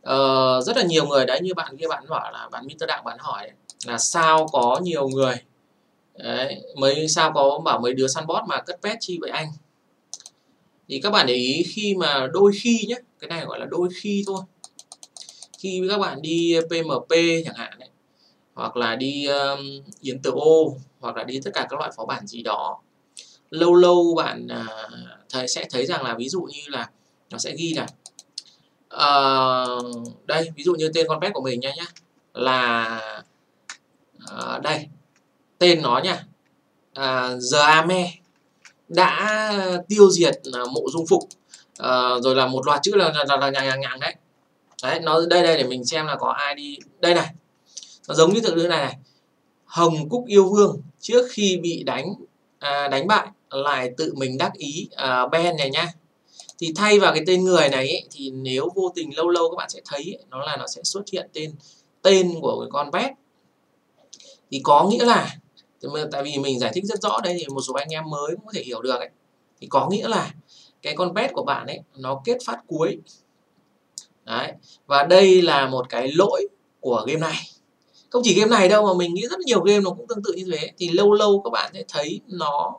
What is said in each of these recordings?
Rất là nhiều người đấy, như bạn kia bạn bảo là bạn Mr. Đặng bạn hỏi là sao có nhiều người đấy, sao có bảo mấy đứa săn bot mà cất pet chi vậy anh? Thì các bạn để ý khi mà đôi khi nhé, cái này gọi là đôi khi thôi, khi các bạn đi PMP chẳng hạn ấy, hoặc là đi Yến Tử Ô, hoặc là đi tất cả các loại phó bản gì đó, lâu lâu bạn sẽ thấy rằng là ví dụ như là nó sẽ ghi là đây, ví dụ như tên con pet của mình nhá là đây tên nó nha, The Ame đã tiêu diệt mộ dung phục, rồi là một loạt chữ là nhằng đấy. Đấy, nó đây để mình xem là có ai đi đây này, nó giống như tự như này, Hồng Cúc Yêu Vương trước khi bị đánh bại lại tự mình đắc ý Ben này nhá. Thì thay vào cái tên người này ấy, thì nếu vô tình lâu lâu các bạn sẽ thấy ấy, nó sẽ xuất hiện tên của cái con pet, thì có nghĩa là, tại vì mình giải thích rất rõ đây thì một số anh em mới cũng có thể hiểu được ấy, thì có nghĩa là cái con pet của bạn ấy nó kết phát cuối đấy, và đây là một cái lỗi của game này. Không chỉ game này đâu mà mình nghĩ rất nhiều game nó cũng tương tự như thế, thì lâu lâu các bạn sẽ thấy nó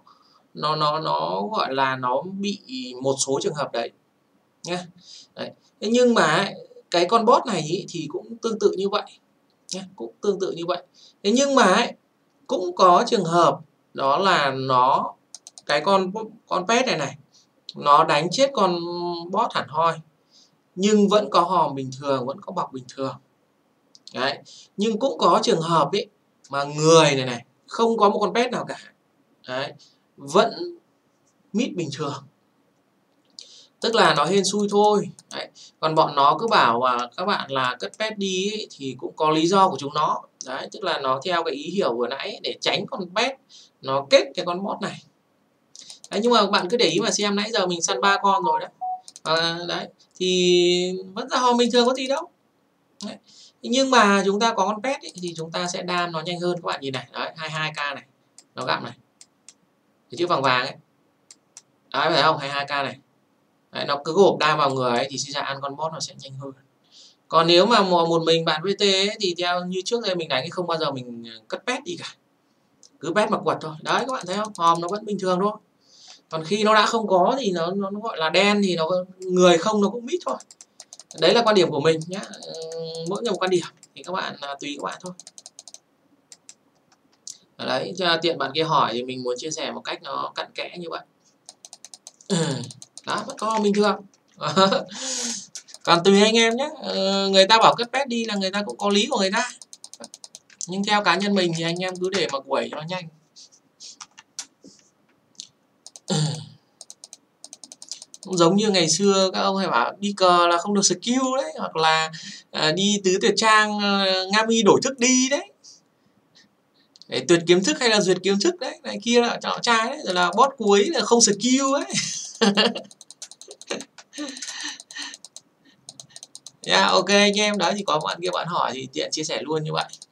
gọi là nó bị một số trường hợp đấy nhé. Đấy. Thế nhưng mà cái con bot này ý, thì cũng tương tự như vậy nhé, cũng tương tự như vậy. Thế nhưng mà cũng có trường hợp đó là cái con pet này nó đánh chết con bot hẳn hoi nhưng vẫn có hòm bình thường, vẫn có bọc bình thường. Đấy. Nhưng cũng có trường hợp ấy mà người này không có một con pet nào cả. Đấy. Vẫn mít bình thường. Tức là nó hên xui thôi. Đấy. Còn bọn nó cứ bảo mà các bạn là cất pet đi ấy, thì cũng có lý do của chúng nó. Đấy. Tức là nó theo cái ý hiểu vừa nãy để tránh con pet nó kết cái con bot này. Đấy, nhưng mà bạn cứ để ý mà xem, nãy giờ mình săn 3 con rồi đấy. Đấy thì vẫn ra hòm bình thường có gì đâu. Đấy. Nhưng mà chúng ta có con pet ấy, thì chúng ta sẽ đam nó nhanh hơn. Các bạn nhìn này, đấy, 22k này, nó gặm này, cái chữ vàng vàng ấy, đấy phải không, 22k này, đấy, nó cứ gộp đam vào người ấy, thì suy ra ăn con boss nó sẽ nhanh hơn. Còn nếu mà một mình bạn VT ấy, thì theo như trước đây mình đánh thì không bao giờ mình cất pet gì cả, cứ pet mà quật thôi. Đấy các bạn thấy không, hòm nó vẫn bình thường thôi. Còn khi nó đã không có thì nó gọi là đen thì nó người không nó cũng mít thôi. Đấy là quan điểm của mình nhé, mỗi người một quan điểm thì các bạn tùy các bạn thôi. Đấy, cho tiện bạn kia hỏi thì mình muốn chia sẻ một cách nó cặn kẽ như vậy. Đó, vẫn có bình thường. Còn tùy anh em nhé, người ta bảo cất pet đi là người ta cũng có lý của người ta, nhưng theo cá nhân mình thì anh em cứ để mà quẩy cho nó nhanh. Cũng giống như ngày xưa các ông hay bảo đi cờ là không được skill đấy, hoặc là đi tứ tuyệt trang Nga Mi đổi thức đi đấy, để tuyệt kiếm thức hay là duyệt kiếm thức đấy, này kia là chọn trai đấy, rồi là boss cuối là không skill ấy. Yeah, ok anh em, đó thì có bạn kia bạn hỏi thì tiện chia sẻ luôn như vậy.